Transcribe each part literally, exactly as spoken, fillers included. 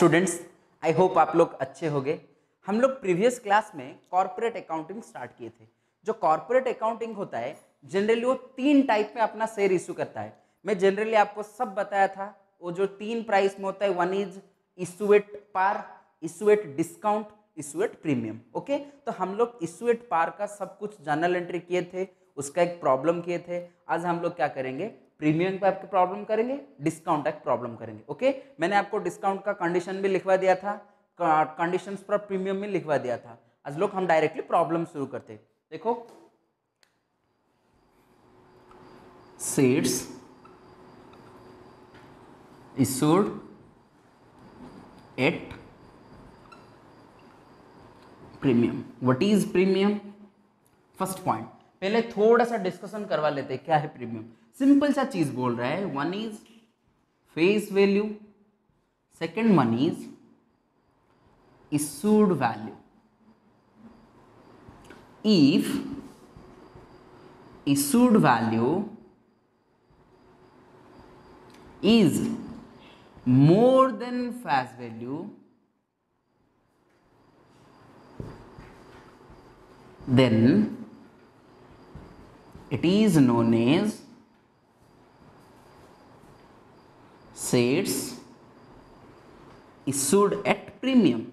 Students, I hope आप लोग अच्छे होंगे। हम लोग प्रीवियस क्लास में कॉर्पोरेट अकाउंटिंग स्टार्ट किए थे। जो कॉर्पोरेट अकाउंटिंग होता है जनरली वो तीन टाइप में अपना शेयर इशू करता है। मैं जनरली आपको सब बताया था। वो जो तीन प्राइस में होता है, one is issue at par, issue at discount, issue at premium. Okay, तो हम लोग इशू एट पार का सब कुछ जर्नल एंट्री किए थे, उसका एक प्रॉब्लम किए थे। आज हम लोग क्या करेंगे, प्रीमियम का आपके प्रॉब्लम करेंगे, डिस्काउंट का प्रॉब्लम करेंगे। ओके, मैंने आपको डिस्काउंट का कंडीशन भी लिखवा दिया था, कंडीशंस फॉर प्रीमियम में लिखवा दिया था। आज लोग हम डायरेक्टली प्रॉब्लम शुरू करते हैं। देखो, shares issued at premium. What is premium? First point, पहले थोड़ा सा डिस्कशन करवा लेते हैं क्या है प्रीमियम। सिंपल सा चीज बोल रहा है, one is face value, second one is issued value. If issued value is more than face value, then it is known as shares issued at premium.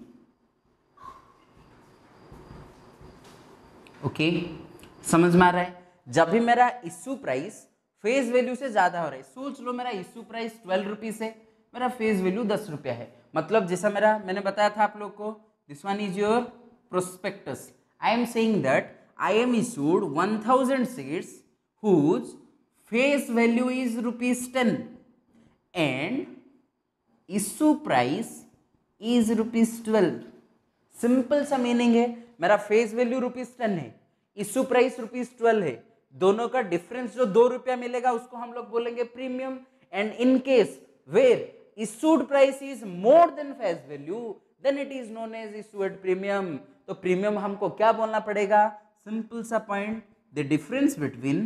Okay okay? समझ में आ रहा है? जब भी मेरा इश्यू प्राइस फेस वैल्यू से ज्यादा हो रहा है, सोच लो मेरा इश्यू प्राइस ट्वेल्व रुपीज है, मेरा फेस वैल्यू दस रुपया है। मतलब जैसा मेरा मैंने बताया था आप लोग को, this one is your prospectus. I am saying that I am issued one thousand shares whose face value is rupees ten and issue price is rupees twelve. Simple सा मीनिंग है, मेरा फेस वैल्यू रुपीज टेन है, issue price rupees twelve है, दोनों का difference जो दो रुपया मिलेगा उसको हम लोग बोलेंगे premium. And in case where issued price is more than face value, then it is known as issue at premium. तो प्रीमियम हमको क्या बोलना पड़ेगा? सिंपल सा point, the difference between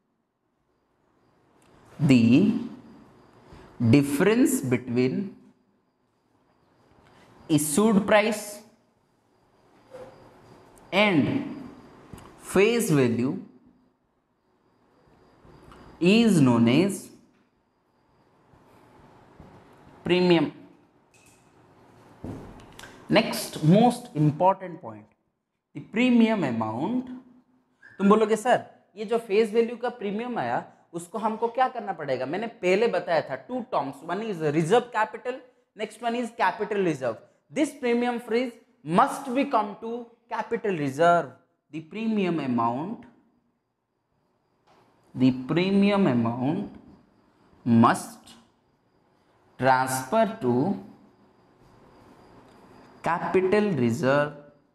the difference between issued price and face value is known as premium. Next most important point, the premium amount. तुम बोलोगे sir ये जो फेस वैल्यू का प्रीमियम आया उसको हमको क्या करना पड़ेगा? मैंने पहले बताया था two terms, one is reserve capital, next one is capital reserve. This premium freeze must be come to capital reserve. The premium amount the premium amount must transfer to capital reserve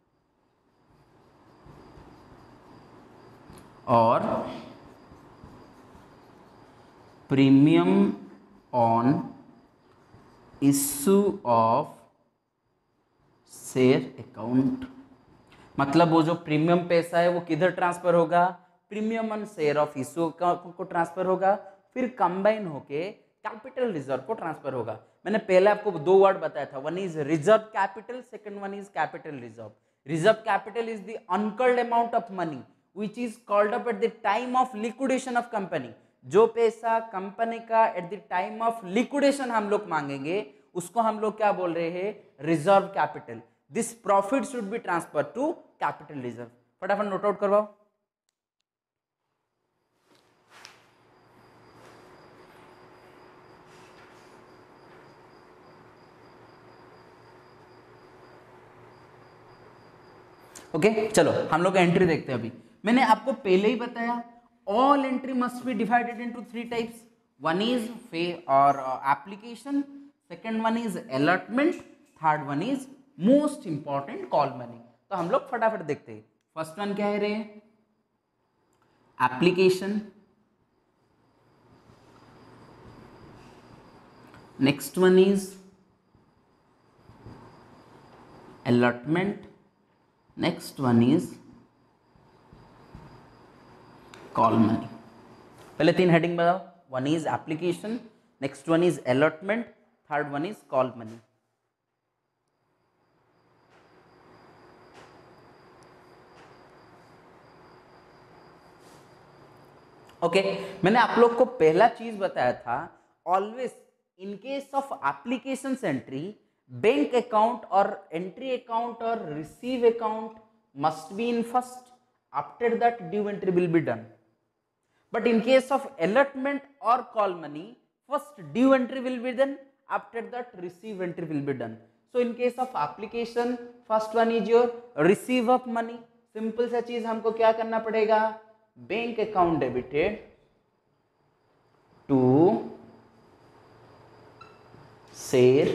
or premium on issue of share account। मतलब वो जो premium पैसा है वो किधर transfer होगा? Premium on share of issue को transfer होगा, फिर कंबाइन होके कैपिटल रिजर्व को ट्रांसफर होगा। मैंने पहले आपको दो वर्ड बताया था, one is reserve capital, second one is capital reserve. Reserve capital is the uncalled amount of money which is called up at the time of liquidation of company. जो पैसा कंपनी का at the time of liquidation हम लोग मांगेंगे उसको हम लोग क्या बोल रहे हैं? Reserve capital. This profit should be transfer to capital reserve. फटाफट नोट आउट करवाओ। ओके okay, चलो हम लोग एंट्री देखते हैं। अभी मैंने आपको पहले ही बताया, all entry must be divided into three types. One is फे और application, second one is allotment, third one is most important call money. तो हम लोग फटाफट देखते हैं। फर्स्ट वन क्या है रे? Application, next one is allotment, next one is call money. पहले तीन हेडिंग बताओ. One is application, next one is allotment, third one is call money. Okay okay, मैंने आप लोग को पहला चीज बताया था, always in case of application entry bank account और एंट्री अकाउंट और receive account must be in first, after that due entry will be done. But in case of allotment और call money, first due entry will be done, after that receive entry will be done. So in case of application, first one is your receive of money. Simple सा चीज हमको क्या करना पड़ेगा, bank account debited to share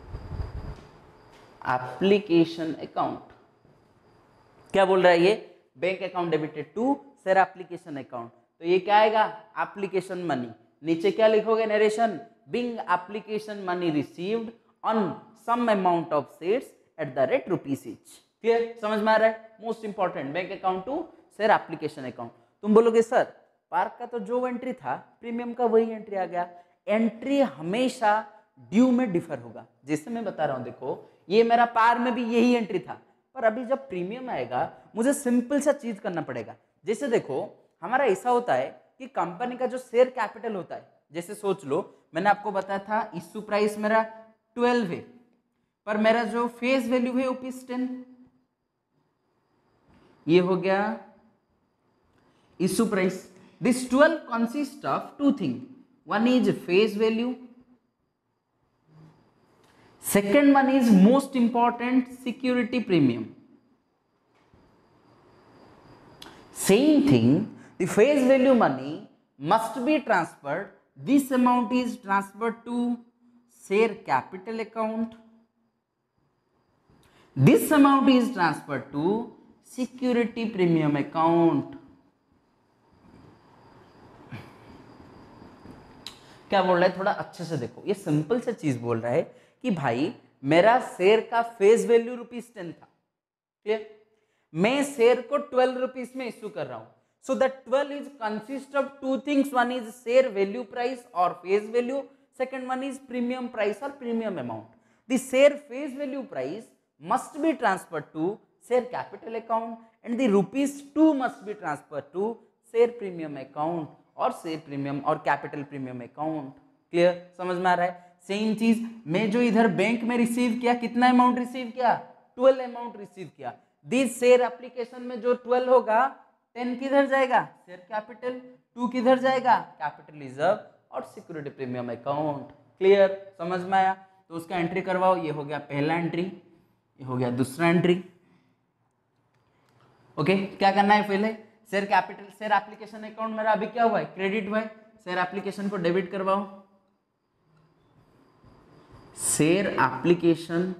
application account. क्या बोल रहा है ये, bank account debited to share application account. तो ये क्या आएगा, एप्लीकेशन मनी. नीचे क्या लिखोगे narration, being application money received on some amount of shares at the rate rupees each. Clear, समझ में आ रहा है. Most important, bank account to share application account. तुम बोलोगे सर पार्क का तो जो एंट्री था प्रीमियम का वही एंट्री आ गया. एंट्री हमेशा ड्यू में डिफर होगा. जैसे मैं बता रहा हूं, देखो ये मेरा पार में भी यही एंट्री था, पर अभी जब प्रीमियम आएगा मुझे सिंपल सा चीज करना पड़ेगा. जैसे देखो हमारा ऐसा होता है कि कंपनी का जो शेयर कैपिटल होता है, जैसे सोच लो मैंने आपको बताया था इश्यू प्राइस मेरा ट्वेल्व है, पर मेरा जो फेस वैल्यू है रुपीज टेन. ये हो गया issue price. This twelve consist of two thing, one is face value, second one is most important security premium. Same thing, the face value money must be transferred. This amount is transferred to share capital account. This amount is transferred to security premium account. क्या बोल रहा है, थोड़ा अच्छे से देखो. ये simple सा चीज बोल रहा है कि भाई मेरा शेयर का फेस वैल्यू रुपीज टेन था. क्लियर, मैं शेयर को ट्वेल्व रुपीज में इश्यू कर रहा हूं. So the twelve is consist of two things. One is share value price or face value. Second one is premium price or premium amount. The share face value price must be transferred to share capital account, and the rupees two must be transferred to share premium account or share premium or capital premium account. Clear, समझ में आ रहा है. Same चीज मैं जो इधर bank में रिसीव किया, कितना अमाउंट रिसीव किया, ट्वेल्व अमाउंट रिसीव किया. दिस शेयर एप्लीकेशन में जो ट्वेल्व होगा, टेन किधर जाएगा, शेयर कैपिटल, टू किधर जाएगा, कैपिटल रिजर्व और सिक्योरिटी प्रीमियम अकाउंट. क्लियर, समझ में आया. तो उसका एंट्री करवाओ. ये हो गया पहला एंट्री, ये हो गया दूसरा एंट्री. ओके, क्या करना है पहले, share capital share application account मेरा अभी क्या हुआ है, क्रेडिट हुआ है. शेयर एप्लीकेशन को डेबिट करवाओ. Share application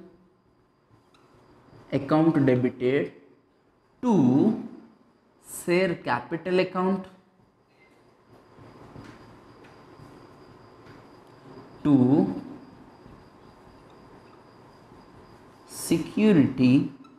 account debited to share capital account to security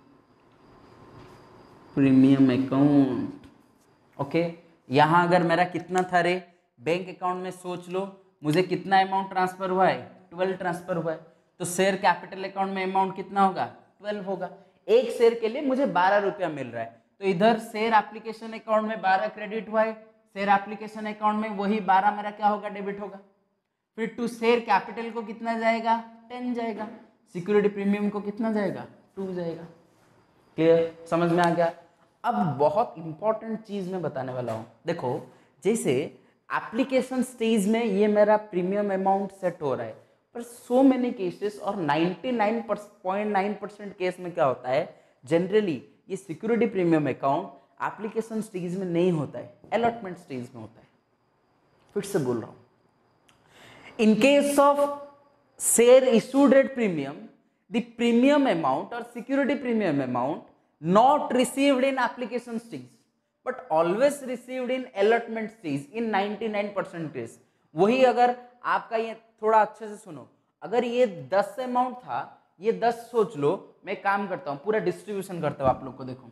premium account. Okay, यहां अगर मेरा कितना था रे, बैंक अकाउंट में सोच लो मुझे कितना अमाउंट ट्रांसफर हुआ है, ट्वेल्व ट्रांसफर हुआ है. तो शेयर कैपिटल अकाउंट में अमाउंट कितना होगा, ट्वेल्व होगा. एक शेयर के लिए मुझे बारह रुपया मिल रहा है. तो इधर शेयर एप्लीकेशन अकाउंट में बारह क्रेडिट हुआ है, शेयर एप्लीकेशन अकाउंट में वही बारह मेरा क्या होगा, डेबिट होगा. फिर टू शेयर कैपिटल को कितना जाएगा, टेन जाएगा. सिक्योरिटी प्रीमियम को कितना जाएगा, टू जाएगा. क्लियर, समझ में आ गया. अब बहुत इंपॉर्टेंट चीज मैं बताने वाला हूं. देखो जैसे एप्लीकेशन स्टेज में ये मेरा प्रीमियम अमाउंट सेट हो रहा है, पर सो मेनी केसेस और ninety nine point nine percent case में क्या होता है, जनरली ये security premium account application stage में नहीं होता है, अलॉटमेंट स्टेज में होता है. फिर से बोल रहा हूं, in case of share issued at premium, the premium amount और security premium amount not received in application stage but always received in allotment stage in ninety nine percent case. वही अगर आपका ये थोड़ा अच्छे से सुनो, अगर ये दस अमाउंट था, ये दस सोच लो, मैं काम करता हूं पूरा डिस्ट्रीब्यूशन करता हूं आप लोग को. देखो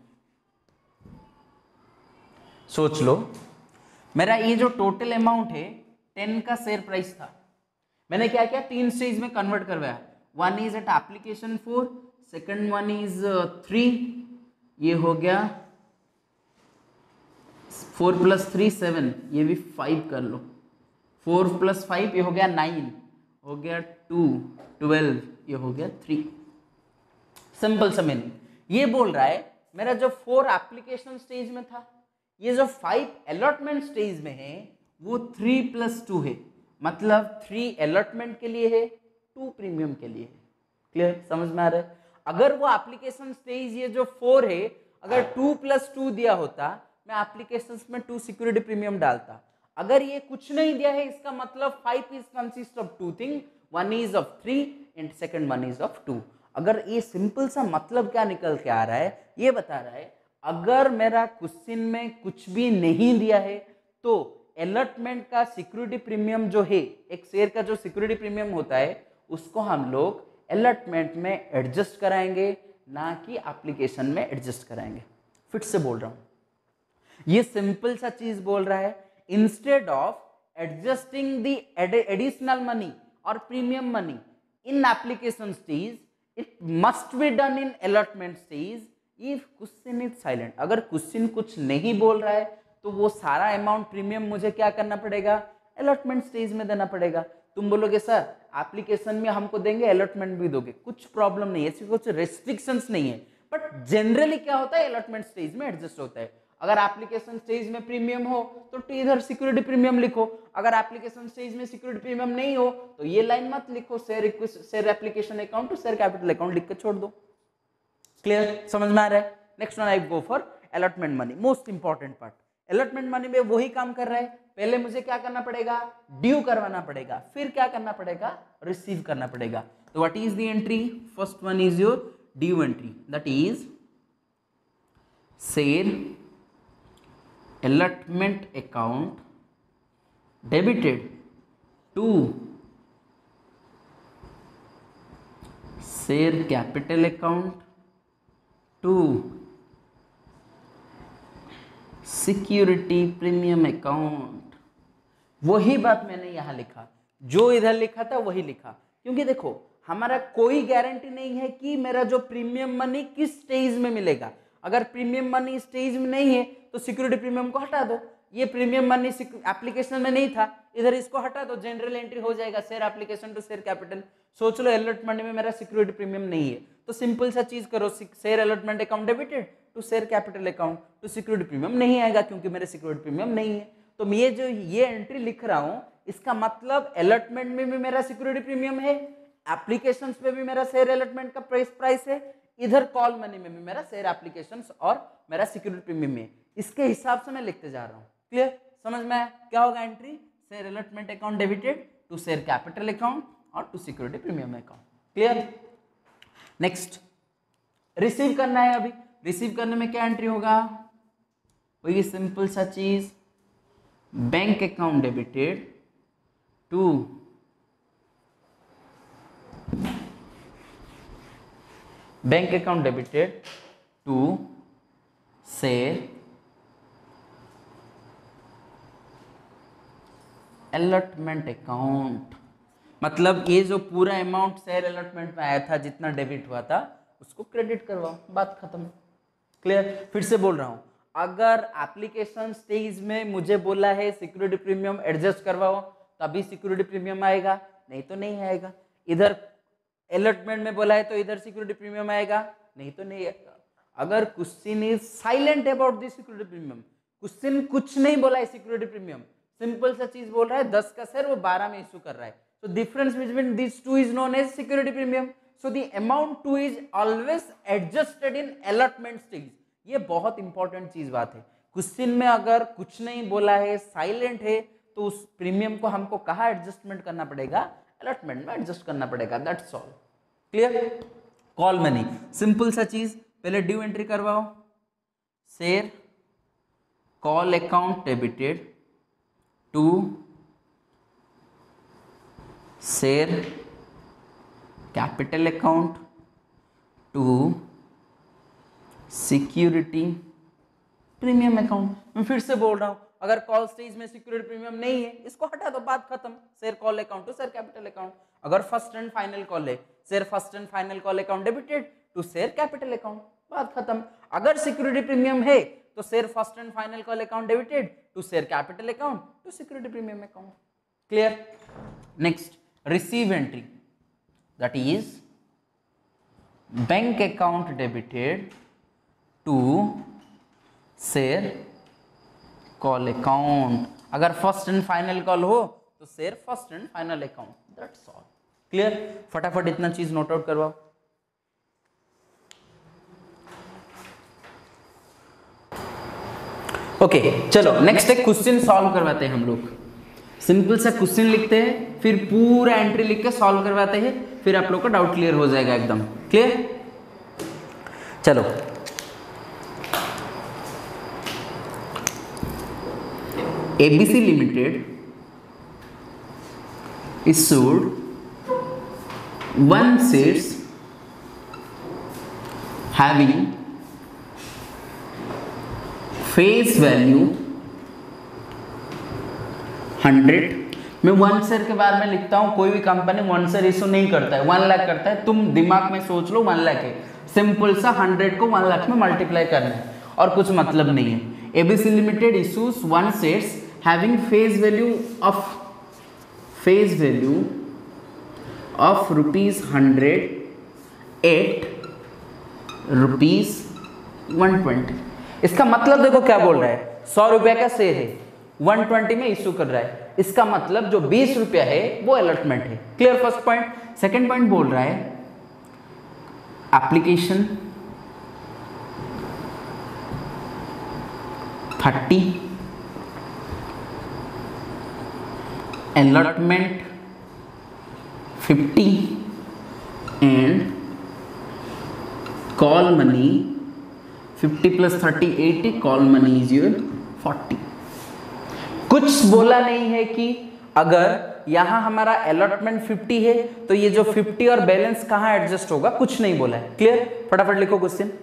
सोच लो मेरा ये जो टोटल अमाउंट है टेन का शेयर प्राइस था, मैंने क्या किया, तीन स्टेज में कन्वर्ट करवाया. One is at application four, second one is three, ये हो गया फोर प्लस थ्री सेवन, ये भी फाइव कर लो, फोर प्लस फाइव ये हो गया नाइन, हो गया टू, ट्वेल्व, ये हो गया थ्री। सिंपल सा मीनिंग ये बोल रहा है मेरा जो फोर एप्लीकेशन स्टेज में था, ये जो फाइव अलॉटमेंट स्टेज में है वो थ्री प्लस टू है, मतलब थ्री अलॉटमेंट के लिए है, टू प्रीमियम के लिए है। क्लियर, समझ में आ रहा है? अगर वो एप्लीकेशन स्टेज ये जो फोर है, अगर टू प्लस टू दिया होता, मैं एप्लीकेशन में टू सिक्योरिटी प्रीमियम डालता। अगर ये कुछ नहीं दिया है, इसका मतलब five is consist of two thing, one is of three and second one is of two. अगर ये सिंपल सा मतलब क्या निकल के आ रहा है, ये बता रहा है अगर मेरा क्वेश्चन में कुछ भी नहीं दिया है तो अलॉटमेंट का सिक्योरिटी प्रीमियम जो है, एक शेयर का जो सिक्योरिटी प्रीमियम होता है, उसको हम लोग अलॉटमेंट में एडजस्ट कराएंगे, ना कि एप्लीकेशन में एडजस्ट कराएंगे। फिर से बोल रहा हूं, ये सिंपल सा चीज बोल रहा है, instead of adjusting the additional money और premium money in application stage, it must be done in allotment stage if question is silent. अगर क्वेश्चन कुछ नहीं बोल रहा है तो वो सारा अमाउंट प्रीमियम मुझे क्या करना पड़ेगा, अलॉटमेंट स्टेज में देना पड़ेगा। तुम बोलोगे सर एप्लीकेशन में हमको देंगे, अलॉटमेंट भी दोगे, कुछ प्रॉब्लम नहीं है, ऐसी कुछ रेस्ट्रिक्शंस नहीं है, बट जनरली क्या होता है, अलॉटमेंट स्टेज में एडजस्ट होता है। अगर एप्लीकेशन स्टेज में प्रीमियम हो तो इधर सिक्योरिटी प्रीमियम लिखो, अगर एप्लीकेशन स्टेज में सिक्योरिटी प्रीमियम नहीं हो तो ये लाइन मत लिखो, share request share application account to share capital account लिख के छोड़ दो। क्लियर, समझ में आ रहा है? Next one I go for allotment money, most important part. Allotment money में वही काम कर रहा है, पहले मुझे क्या करना पड़ेगा, ड्यू करवाना पड़ेगा, फिर क्या करना पड़ेगा, रिसीव करना पड़ेगा। तो what is the entry, first one is your due entry, that is share allotment account debited to share capital account to security premium account। वही बात मैंने यहां लिखा, जो इधर लिखा था वही लिखा, क्योंकि देखो हमारा कोई गारंटी नहीं है कि मेरा जो प्रीमियम मनी किस स्टेज में मिलेगा। अगर प्रीमियम मनी स्टेज में नहीं है तो सिक्योरिटी प्रीमियम को हटा दो, ये प्रीमियम मनी एप्लीकेशन में नहीं था, इधर इसको हटा दो, जनरल एंट्री हो जाएगा, share application to share capital. सोच लो अलॉटमेंट में मेरा सिक्योरिटी प्रीमियम नहीं है, तो सिंपल सा चीज करो, share allotment account debited to share capital account to security premium नहीं आएगा, क्योंकि मेरे सिक्योरिटी प्रीमियम नहीं है। तो मैं ये जो ये एंट्री लिख रहा हूं, इसका मतलब अलॉटमेंट में भी मेरा सिक्योरिटी प्रीमियम है, एप्लीकेशंस पे भी मेरा शेयर अलॉटमेंट का प्राइस प्राइस है, इधर कॉल मनी में भी मेरा शेयर एप्लीकेशंस और मेरा सिक्योरिटी प्रीमियम है। इसके हिसाब से मैं लिखते जा रहा हूं। क्लियर, समझ में आया? क्या होगा entry, share allotment account debited to share capital account और to security premium account. Clear, next receive करना है। अभी रिसीव करने में क्या एंट्री होगा, वही सिंपल सा चीज, bank account debited to bank account debited to share allotment account. मतलब ये जो पूरा अमाउंट शेयर अलॉटमेंट में आया था, जितना डेबिट हुआ था, उसको क्रेडिट करवाओ, बात खत्म। क्लियर, फिर से बोल रहा हूं, अगर एप्लीकेशन स्टेज में मुझे बोला है सिक्योरिटी प्रीमियम एडजस्ट करवाओ, तभी सिक्योरिटी प्रीमियम आएगा, नहीं तो नहीं आएगा। इधर अलॉटमेंट में बोला है तो इधर सिक्योरिटी प्रीमियम आएगा, नहीं तो नहीं आएगा। अगर question is silent about the security premium, question कुछ नहीं बोला है सिक्योरिटी प्रीमियम, सिंपल सा चीज बोल रहा है दस का शेयर वो बारह में इशू कर रहा है, तो difference between this two is known as security premium. So the amount two is always adjusted in allotment stage. ये बहुत इंपॉर्टेंट चीज बात है, क्वेश्चन में अगर कुछ नहीं बोला है, साइलेंट है, तो उस प्रीमियम को हमको कहाँ एडजस्टमेंट करना पड़ेगा, अलॉटमेंट में एडजस्ट करना पड़ेगा, that's all. Clear, call money simple सा चीज, पहले ड्यू एंट्री करवाओ, share call account debited to share capital account to security premium account. मैं फिर से बोल रहा हूं, अगर कॉल स्टेज में सिक्योरिटी प्रीमियम नहीं है, इसको हटा दो, बात खत्म, share call account to share capital account. अगर फर्स्ट एंड फाइनल कॉल है, share first and final call account debited to share capital account, बात खत्म। अगर सिक्योरिटी प्रीमियम है तो share first and final call account debited to share capital account to security premium account. Clear? Next receive entry, that is bank account debited to share call account. अगर first and final call हो तो share first and final account, that's all. Clear? फटाफट इतना चीज note out करवाओ। Okay okay, चलो next एक question solve करवाते हैं हम लोग। सिंपल सा क्वेश्चन लिखते हैं, फिर पूरा एंट्री लिख के सॉल्व करवाते हैं, फिर आप लोग का डाउट क्लियर हो जाएगा एकदम। क्लियर? चलो ABC limited issued one shares having face value hundred. मैं वन शेयर के बारे में लिखता हूं, कोई भी कंपनी वन शेयर इशू नहीं करता है, वन लाख करता है। तुम दिमाग में सोच लो वन लाख है, सिंपल सा हंड्रेड को वन लाख में मल्टीप्लाई करना है और कुछ मतलब नहीं है। ABC limited issues one shares having face value of face value of rupees hundred at rupees one twenty. इसका मतलब देखो क्या बोल रहा है, सौ रुपया का शेयर है, वन ट्वेंटी में इशू कर रहा है, इसका मतलब जो बीस रुपया है वो अलॉटमेंट है। Clear? First point. Second point बोल रहा है application thirty, allotment fifty and call money fifty plus thirty eighty, call money is your forty। कुछ बोला नहीं है कि अगर यहां हमारा allotment फिफ्टी है तो ये जो फिफ्टी और बैलेंस कहां एडजस्ट होगा, कुछ नहीं बोला है। क्लियर? फटाफट लिखो क्वेश्चन।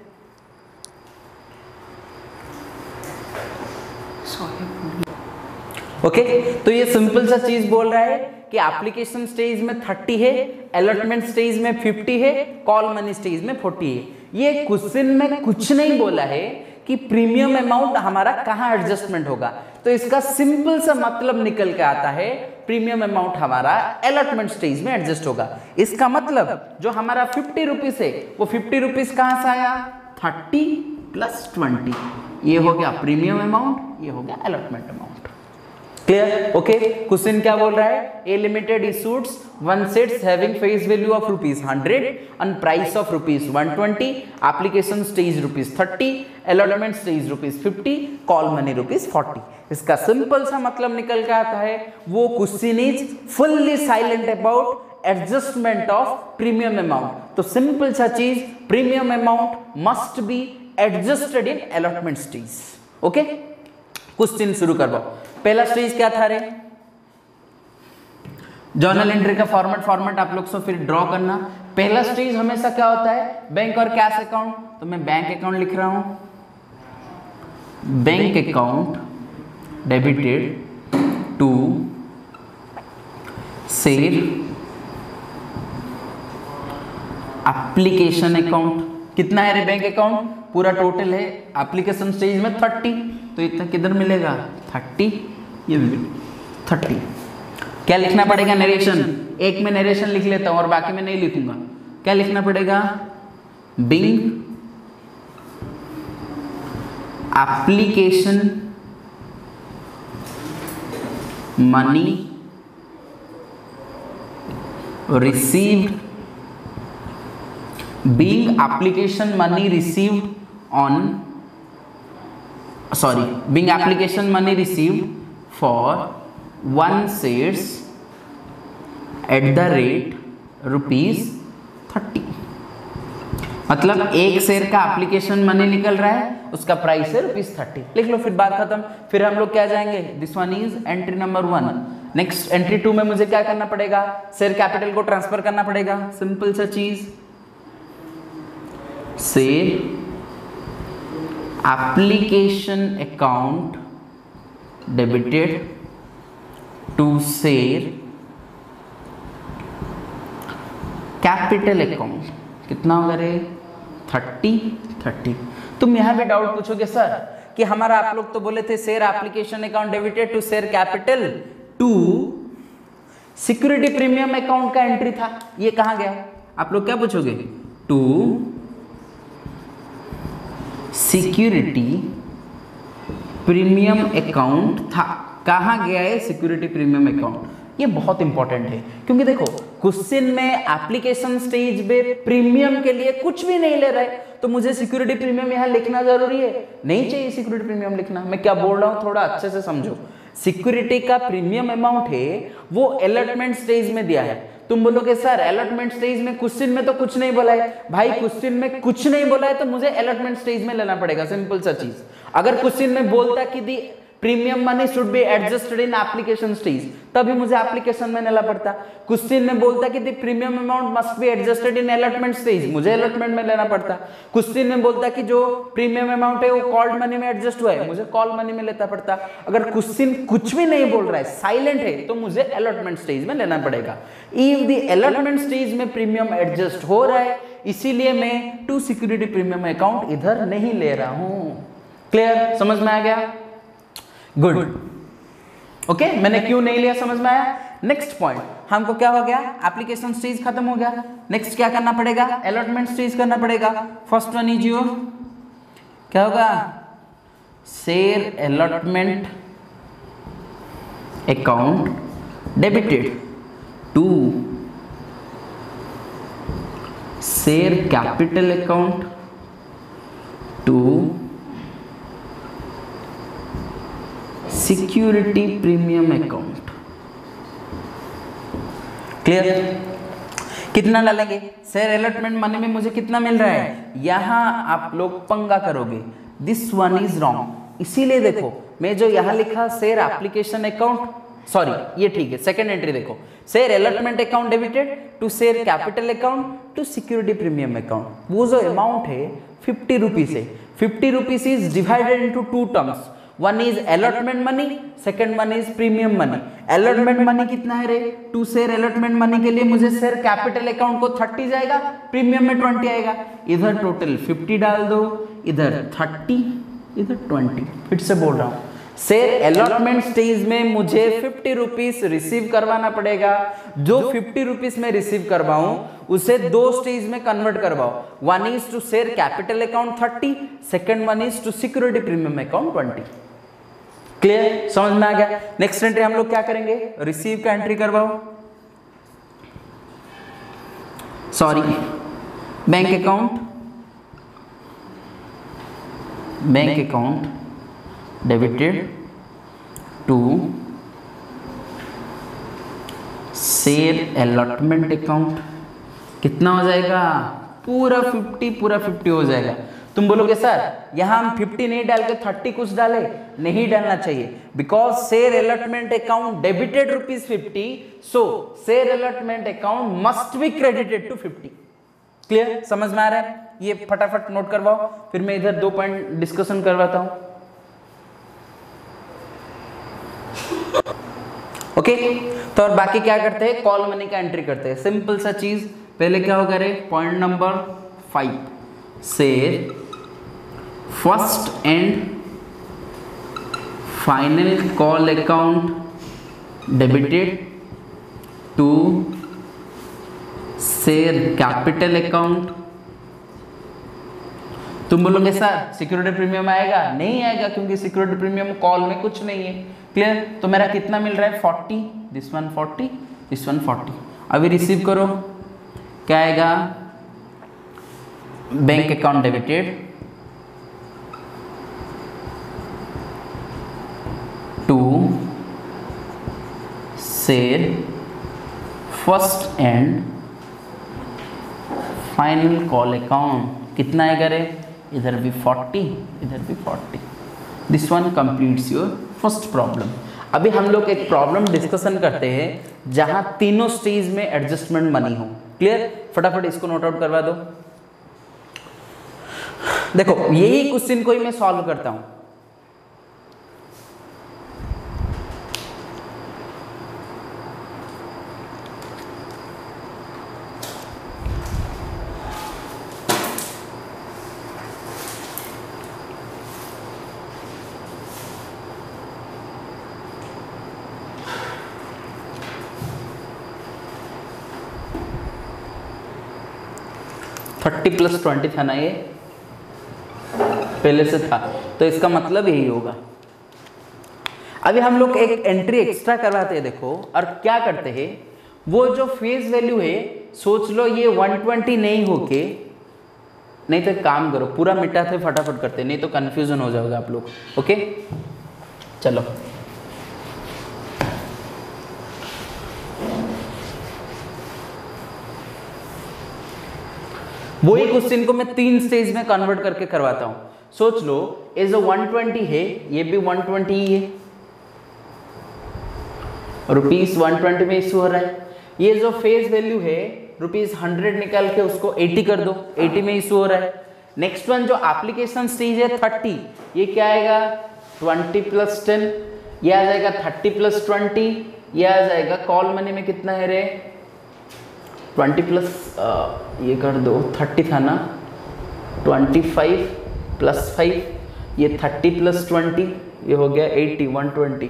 Okay okay? तो ये सिंपल सा चीज बोल रहा है कि एप्लीकेशन स्टेज में थर्टी है, अलॉटमेंट स्टेज में फिफ्टी है, कॉल मनी स्टेज में फोर्टी है। ये क्वेश्चन में कुछ नहीं बोला है कि प्रीमियम अमाउंट हमारा कहां एडजस्टमेंट होगा, तो इसका सिंपल सा मतलब निकल के आता है प्रीमियम अमाउंट हमारा अलॉटमेंट स्टेज में एडजस्ट होगा। इसका मतलब जो हमारा फिफ्टी रुपीज है वो फिफ्टी रुपीज कहां से आया, थर्टी प्लस ट्वेंटी, ये हो गया प्रीमियम अमाउंट, ये हो गया allotment amount. Clear? Okay. Question क्या बोल रहा है, ए लिमिटेड इशूड्स one shares having face value of rupees hundred and price of rupees one twenty, application stage rupees thirty, allotment stage rupees fifty, call money rupees forty. इसका simple सा मतलब निकल के आता है वो question is fully silent about adjustment of premium amount. तो simple सा चीज, premium amount must be adjusted in allotment stage. Okay, question शुरू करवाओ। पहला स्टेज क्या था रे, जर्नल एंट्री का फॉर्मेट फॉर्मेट आप लोग से फिर ड्रॉ करना। पहला स्टेज हमेशा क्या होता है, बैंक और कैश अकाउंट। तो मैं बैंक अकाउंट लिख रहा हूं, bank account debited to share application account. कितना है रे बैंक अकाउंट, पूरा टोटल है एप्लीकेशन स्टेज में थर्टी, तो इतना किधर मिलेगा थर्टी, ये भी थर्टी। क्या लिखना पड़ेगा, नरेशन। एक में नरेशन लिख लेता हूं और बाकी में नहीं लिखूंगा। क्या लिखना पड़ेगा, being application money received, being application money received on sorry being application money received for one shares at the rate rupees thirty. मतलब एक शेयर का एप्लीकेशन मनी निकल रहा है, उसका प्राइस है रुपीज थर्टी। लिख लो, फिर बात खत्म। फिर हम लोग क्या जाएंगे, this one is entry number one. Next entry two में मुझे क्या करना पड़ेगा, शेयर कैपिटल को ट्रांसफर करना पड़ेगा। सिंपल सा चीज, से application account debited to share capital account. कितना होगा रे, थर्टी थर्टी। तुम यहां पे डाउट पूछोगे सर कि हमारा आप लोग तो बोले थे share application account debited to share capital to security premium account का एंट्री था, ये कहां गया? आप लोग क्या पूछोगे? टू सिक्योरिटी प्रीमियम अकाउंट था, कहां गया है सिक्योरिटी प्रीमियम अकाउंट? ये बहुत इंपॉर्टेंट है क्योंकि देखो क्वेश्चन में एप्लीकेशन स्टेज में प्रीमियम के लिए कुछ भी नहीं ले रहे, तो मुझे सिक्योरिटी प्रीमियम यहाँ लिखना जरूरी है? नहीं चाहिए सिक्योरिटी प्रीमियम लिखना। मैं क्या बोल रहा हूँ थोड़ा अच्छे से समझो। सिक्योरिटी का प्रीमियम अमाउंट है वो अलॉटमेंट स्टेज में दिया है। तुम बोलोगे सर अलॉटमेंट स्टेज में क्वेश्चन में तो कुछ नहीं बोला है। भाई क्वेश्चन में कुछ नहीं बोला है तो मुझे अलॉटमेंट स्टेज में लेना पड़ेगा, सिंपल सा चीज। अगर क्वेश्चन में बोलता कि the premium money should be adjusted in application stage, तभी मुझे एप्लीकेशन में लेना पड़ता। क्वेश्चन में बोलता कि the premium amount must be adjusted in allotment stage, मुझे अलॉटमेंट में लेना पड़ता। क्वेश्चन में बोलता कि जो प्रीमियम अमाउंट है वो कॉल्ड मनी में एडजस्ट हुआ है, मुझे कॉल मनी में लेना पड़ता। अगर क्वेश्चन कुछ भी नहीं बोल रहा है, साइलेंट है, तो मुझे अलॉटमेंट स्टेज में लेना पड़ेगा। इफ द अलॉटमेंट स्टेज में प्रीमियम एडजस्ट हो रहा है, इसीलिए मैं टू सिक्योरिटी प्रीमियम अकाउंट इधर नहीं ले रहा हूं। क्लियर? समझ में आ गया? गुड। ओके, मैंने क्यों नहीं लिया समझ में आया। नेक्स्ट पॉइंट, हमको क्या हो गया? एप्लीकेशन स्टेज खत्म हो गया। नेक्स्ट क्या करना पड़ेगा? अलॉटमेंट स्टेज करना पड़ेगा। फर्स्ट वन इज योर क्या होगा? Share allotment account debited to share capital account to security premium account. Clear? कितना डालेंगे? शेयर अलॉटमेंट मनी में मुझे कितना मिल रहा है? यहां आप लोग पंगा करोगे, दिस वन इज रॉन्ग। इसीलिए देखो मैं जो यहां लिखा शेयर एप्लीकेशन अकाउंट, सॉरी ये ठीक है, सेकंड एंट्री देखो, share allotment account debited to share capital account to security premium account. वो जो अमाउंट है फिफ्टी रुपीज है। Fifty rupees is divided into two terms, one is allotment money, second one is premium money. Allotment money कितना है रे? To share allotment money के लिए मुझे शेयर कैपिटल अकाउंट को थर्टी जाएगा, प्रीमियम में ट्वेंटी आएगा। इधर टोटल फिफ्टी डाल दो, इधर थर्टी, इधर ट्वेंटी। फिर से बोल रहा हूं, शेयर अलॉटमेंट स्टेज में मुझे फिफ्टी रुपीज रिसीव करवाना पड़ेगा। जो फिफ्टी रुपीज में रिसीव करवाऊं उसे दो स्टेज में कन्वर्ट करवाओ। One is to share capital account thirty, second one is to security premium account twenty. Clear? समझ में आ गया? नेक्स्ट एंट्री हम लोग क्या करेंगे? रिसीव का एंट्री करवाओ, sorry bank account, bank account debited to share allotment account. कितना हो जाएगा? पूरा फिफ्टी, पूरा फिफ्टी हो जाएगा। तुम बोलोगे सर यहां हम फिफ्टी नहीं डाल के थर्टी कुछ डाले, नहीं डालना चाहिए, because share allotment account debited rupees fifty, so share allotment account must be credited to fifty. Clear? समझ में आ रहा है? ये फटाफट नोट करवाओ, फिर मैं इधर दो पॉइंट डिस्कशन करवाता हूं। Okay okay? तो और बाकी क्या करते हैं? कॉल मनी का एंट्री करते हैं, सिंपल सा चीज। पहले क्या होगा रे? Point number five, share first and final call account debited to share capital account. तुम बोलोगे सर सिक्योरिटी प्रीमियम आएगा? नहीं आएगा, क्योंकि सिक्योरिटी प्रीमियम कॉल में कुछ नहीं है। क्लियर? तो मेरा कितना मिल रहा है? Forty, this one forty, this one forty. अभी रिसीव करो, क्या आएगा? Bank account debited to share first and final call account. कितना आएगा रे? इधर भी फोर्टी, इधर भी forty. This one completes your first problem. अभी हम लोग एक प्रॉब्लम डिस्कशन करते हैं जहां तीनों स्टेज में एडजस्टमेंट मनी हो। क्लियर? फटाफट इसको नोट आउट करवा दो। देखो यही क्वेश्चन को ही मैं सॉल्व करता हूं। थर्टी प्लस ट्वेंटी था ना, ये पहले से था, तो इसका मतलब यही होगा। अभी हम लोग एक एंट्री एक्स्ट्रा करवाते हैं देखो, और क्या करते हैं, वो जो फेस वैल्यू है सोच लो ये वन ट्वेंटी नहीं होके, नहीं तो काम करो पूरा मिटाते फटाफट करते, नहीं तो कंफ्यूजन हो जाओगे आप लोग। ओके चलो, वही क्वेश्चन को मैं तीन स्टेज में कन्वर्ट करके करवाता हूं। सोच लो ये जो वन ट्वेंटी है ये भी वन ट्वेंटी ही है, रुपीस वन ट्वेंटी में इशू हो रहा है। ये जो फेस वैल्यू है रुपीस हंड्रेड निकाल के उसको एटी कर दो, एटी में इशू हो रहा है। नेक्स्ट वन जो एप्लीकेशन स्टेज है थर्टी, ये क्या आएगा ट्वेंटी प्लस टेन, ये आ जाएगा थर्टी प्लस ट्वेंटी, ये आ जाएगा कॉल मनी में कितना है रे ट्वेंटी प्लस ये कर दो, थर्टी था ना, ट्वेंटी फाइव प्लस फाइव, ये थर्टी प्लस ट्वेंटी, ये हो गया eighty, one twenty,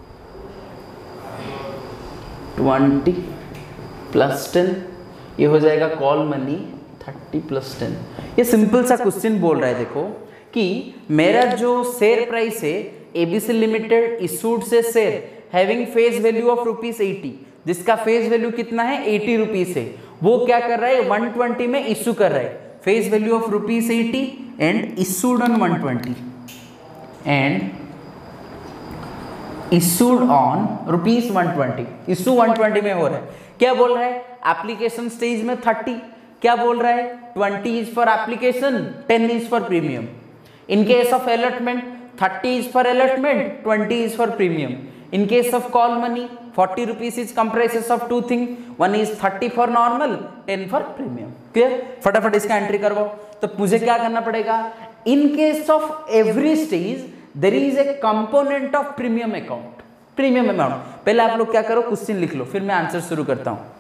twenty plus ten, ये हो जाएगा call money thirty plus ten. ये सिंपल सा क्वेश्चन बोल रहा है देखो कि मेरा जो शेयर प्राइस है एबीसी लिमिटेड इशूड से share having face value of rupees eighty, जिसका फेस वैल्यू कितना है एटी रुपीस है, वो क्या कर रहा है वन ट्वेंटी में इशू कर रहा है, face value of rupees eighty and issued on one twenty and issued on rupees one twenty, issue one twenty में हो रहा है। क्या बोल रहा है एप्लीकेशन स्टेज में थर्टी, क्या बोल रहा है twenty is for application, ten is for premium. In case of allotment thirty is for allotment, twenty is for premium. In case of call money, forty rupees is comprises of two things. One is thirty for normal, ten for premium. Clear? फटाफट इसका entry करवाओ। तो मुझे क्या करना पड़ेगा, in case of every stage there is a component of premium account. Premium amount. पहले आप लोग क्या करो क्वेश्चन लिख लो, फिर मैं आंसर शुरू करता हूँ।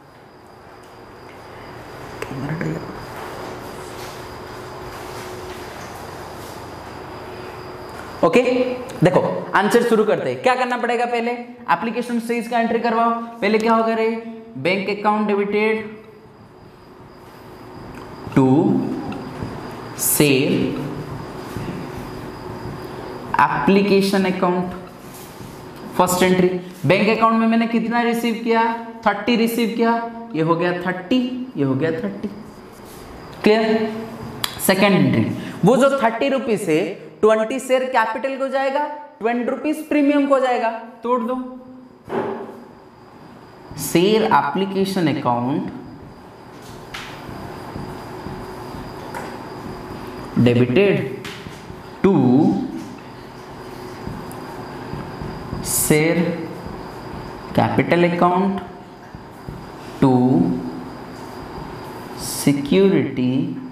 Okay okay? देखो आंसर शुरू करते हैं। क्या करना पड़ेगा, पहले एप्लीकेशन स्टेज का एंट्री करवाओ। पहले क्या होगा रे, bank account debited to sale application account, first entry. Bank account में मैंने कितना रिसीव किया, थर्टी रिसीव किया, ये हो गया थर्टी, ये हो गया थर्टी। क्लियर? सेकेंड एंट्री, वो जो थर्टी रुपीज है ट्वेंटी शेयर कैपिटल को जाएगा, ट्वेंटी रुपीज प्रीमियम को जाएगा, तोड़ दो। Share application account debited to share capital account to security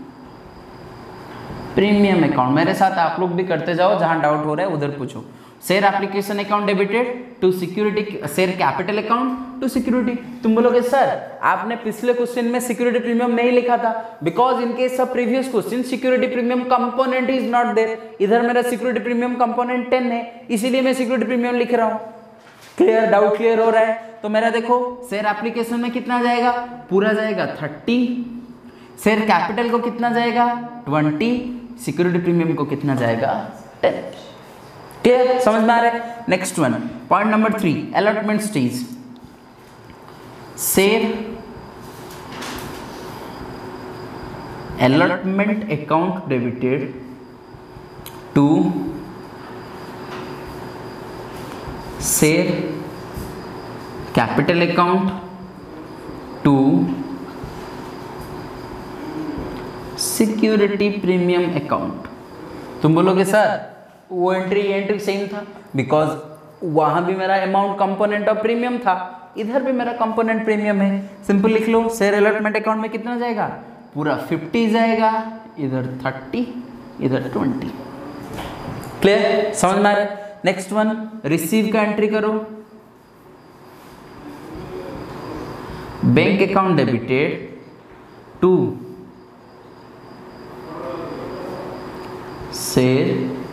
premium account. मेरे साथ आप लोग भी करते जाओ, जहां डाउट हो रहा है उधर पूछो। Share application account debited to security, share capital account to security. तुम बोलोगे सर आपने पिछले क्वेश्चन में सिक्योरिटी प्रीमियम नहीं लिखा था, because in case of previous question security premium component is not there. इधर मेरा सिक्योरिटी प्रीमियम कंपोनेंट टेन है, इसीलिए मैं सिक्योरिटी प्रीमियम लिख रहा हूँ। क्लियर? डाउट क्लियर हो रहा है? तो मेरा देखो शेयर एप्लीकेशन में कितना जाएगा, पूरा जाएगा थर्टी, शेयर कैपिटल को कितना जाएगा ट्वेंटी, सिक्योरिटी प्रीमियम को कितना जाएगा टेन। क्लियर? समझ में आ रहा है? Next one, point number three, allotment stage. Share allotment account debited to share capital account to security premium account. तुम बोलोगे सर वो एंट्री ये एंट्री सेम था, बिकॉज वहां भी मेरा अमाउंट कंपोनेंट ऑफ प्रीमियम था, इधर भी मेरा कंपोनेंट प्रीमियम है। सिंपल लिख लो, शेयर अलॉटमेंट अकाउंट में कितना जाएगा, पूरा फिफ्टी जाएगा, इधर थर्टी, इधर ट्वेंटी। क्लियर? समझ में आ रहा है? नेक्स्ट वन, रिसीव का एंट्री करो। Bank account debited to share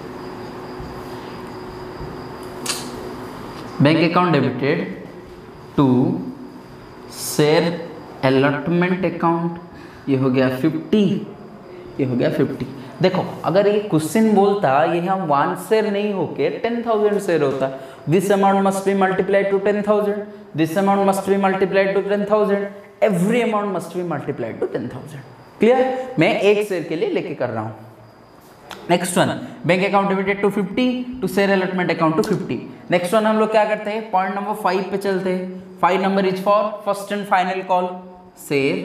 bank account debited to share allotment account ये हो गया फिफ्टी, ये हो गया फिफ्टी। देखो अगर ये क्वेश्चन बोलता ये हम वन शेयर नहीं होके टेन थाउजेंड शेयर होता, this amount must be multiplied to ten thousand, this amount must be multiplied to ten thousand, every amount must be multiplied to ten thousand. Clear? मैं एक share के लिए लेके कर रहा हूँ। Next one, bank account debited to fifty to share allotment account to fifty. Next one हम लोग क्या करते हैं, पॉइंट नंबर फाइव पे चलते हैं। Five number is for first and final call, share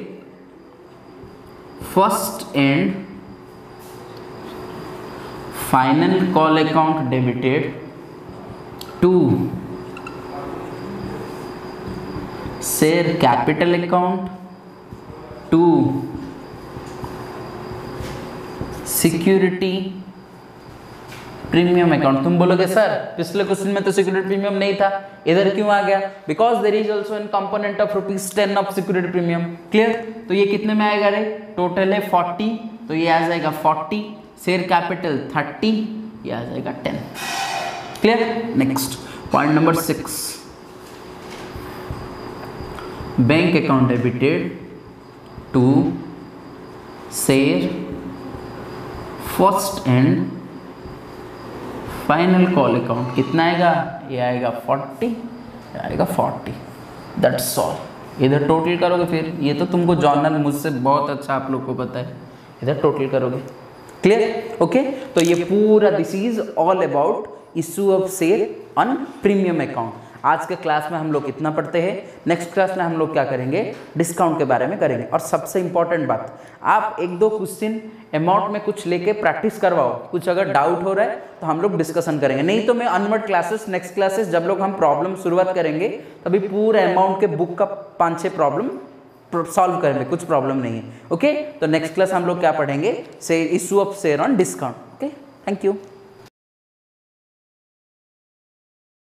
first and final call account debited to share capital account to security premium account. तुम बोलोगे सर पिछले क्वेश्चन में तो सिक्योरिटी प्रीमियम नहीं था, इधर क्यों आ गया? Because there is also an component of rupees ten of security premium. Clear? तो ये कितने में आएगा रे? टोटल है फोर्टी, तो ये आ जाएगा फोर्टी, शेयर कैपिटल थर्टी, ये आ जाएगा ten. Clear? Next point number six, bank account debited to share first and final call account. कितना आएगा? ये आएगा फोर्टी, ये आएगा फोर्टी। That's all. इधर टोटल करोगे फिर, ये तो तुमको जर्नल मुझसे बहुत अच्छा आप लोग को पता है, इधर टोटल करोगे। क्लियर? ओके, तो ये पूरा this is all about issue of share on premium account. आज के क्लास में हम लोग इतना पढ़ते हैं, नेक्स्ट क्लास में हम लोग क्या करेंगे, डिस्काउंट के बारे में करेंगे। और सबसे इंपॉर्टेंट बात, आप एक दो क्वेश्चन अमाउंट में कुछ लेके प्रैक्टिस करवाओ, कुछ अगर डाउट हो रहा है तो हम लोग डिस्कशन करेंगे। नहीं तो मैं अनवर्ड क्लासेस, नेक्स्ट क्लासेस जब लोग हम प्रॉब्लम शुरुआत करेंगे तभी पूरे अमाउंट के बुक का पाँच छः प्रॉब्लम सॉल्व करेंगे, कुछ प्रॉब्लम नहीं है। ओके, तो नेक्स्ट क्लास हम लोग क्या पढ़ेंगे, से issue of share on discount. Okay, thank you.